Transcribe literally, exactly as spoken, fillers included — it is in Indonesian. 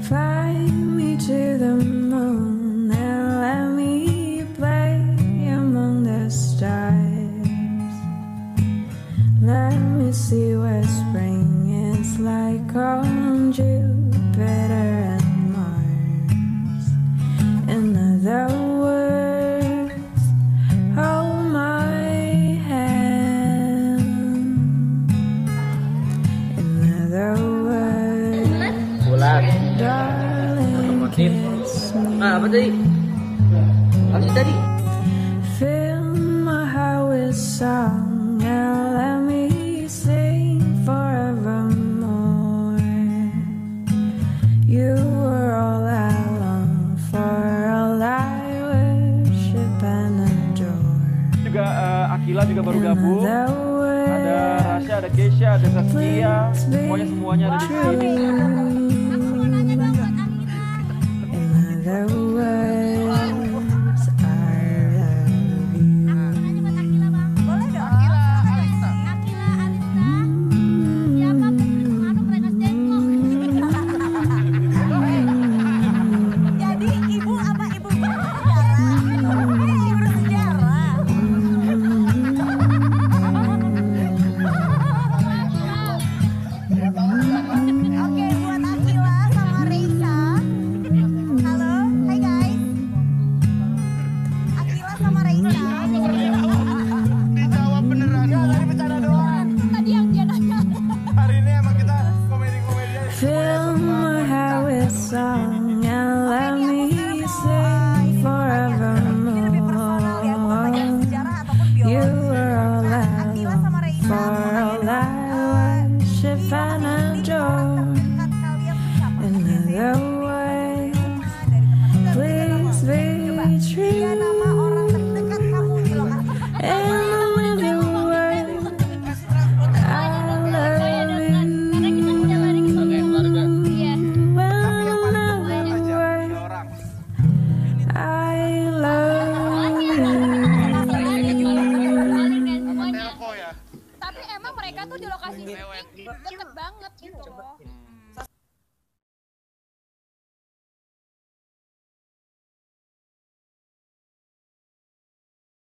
Fly me to the moon and let me play among the stars. Let me see what spring is like on Jupiter and Mars. In other words, hold my hand. In other words, darling, kiss me. Ah, apa tadi? Apa sih tadi? Fill my heart with song and let me sing forevermore. You were all I long for, all I worship and adore. Juga uh, Aqeela juga baru gabung. Ada Rassya, ada Keisha, ada Syaqeel. Semuanya semuanya ada di sini. In other words, I love you. Boleh dong. Aqeela Calista. Aqeela Calista. Siapa pengaruh mereka cinlok? Jadi ibu apa ibu bersejarah? Ibu bersejarah. Oke, buat Aqeela sama Rassya. Halo, hai guys. Aqeela sama Rassya. Dijawab beneran. Enggak, tadi bercanda doang. Tadi yang dia nanya. Hari ini emang kita komedi-komedi aja. Fill my heart with song and let me sing forevermore. You were all I long for, all I worship and adore. In other words, please be true. In other words, I love you. I love you. Tapi emang mereka tuh di lokasi syuting deket banget gitu loh.